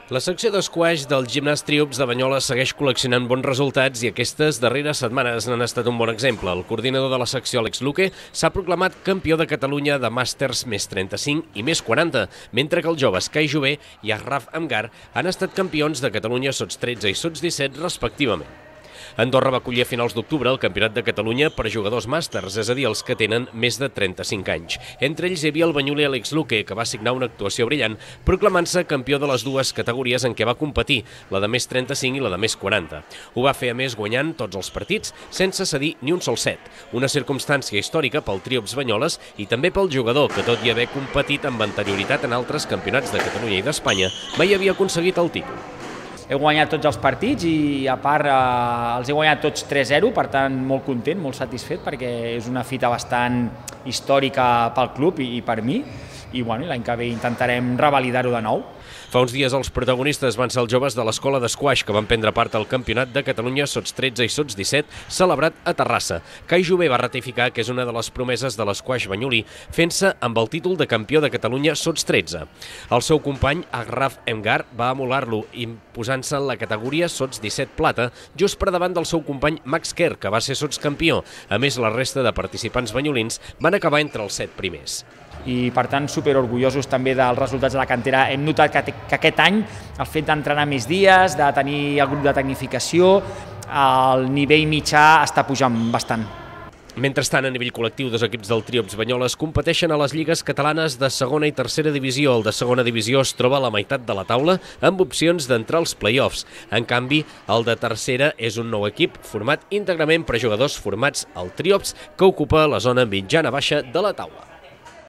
La secció d'esquaix del Gimnàs Triups de Banyoles segueix col·leccionant bons resultats i aquestes darreres setmanes n'han estat un bon exemple. El coordinador de la secció, Àlex Luque, s'ha proclamat campió de Catalunya de màsters més 35 i més 40, mentre que els joves Kai Jové i Ahraf Amgar han estat campions de Catalunya sots 13 i sots 17 respectivament. Andorra va acollir a finals d'octubre el Campionat de Catalunya per jugadors màsters, és a dir, els que tenen més de 35 anys. Entre ells hi havia el banyolí Àlex Luque, que va signar una actuació brillant, proclamant-se campió de les dues categories en què va competir, la de més 35 i la de més 40. Ho va fer, a més, guanyant tots els partits, sense cedir ni un sol set. Una circumstància històrica pel Triups Banyoles i també pel jugador, que tot i haver competit amb anterioritat en altres campionats de Catalunya i d'Espanya, mai havia aconseguit el títol. He guanyat tots els partits i, a part, els he guanyat tots 3-0, per tant, molt content, molt satisfet, perquè és una fita bastant històrica pel club i per mi, i l'any que ve intentarem revalidar-ho de nou. Fa uns dies els protagonistes van ser els joves de l'escola d'esquaix que van prendre part al Campionat de Catalunya sots 13 i sots 17 celebrat a Terrassa. Kai Jové va ratificar que és una de les promeses de l'esquaix banyolí, fent-se amb el títol de campió de Catalunya sots 13. El seu company, Ahraf Amgar, va emular-lo, imposant-se en la categoria sots 17 plata, just per davant del seu company Max Kerr, que va ser sots campió. A més, la resta de participants banyolins van acabar entre els 7 primers. I per tant superorgullosos també dels resultats de la cantera. Hem notat que aquest any el fet d'entrenar més dies, de tenir el grup de tecnificació, el nivell mitjà està pujant bastant. Mentrestant, a nivell col·lectiu, dos equips del Triups Banyoles competeixen a les lligues catalanes de segona i tercera divisió. El de segona divisió es troba a la meitat de la taula amb opcions d'entrar als play-offs. En canvi, el de tercera és un nou equip format íntegrament per jugadors formats al Triups, que ocupa la zona mitjana-baixa de la taula.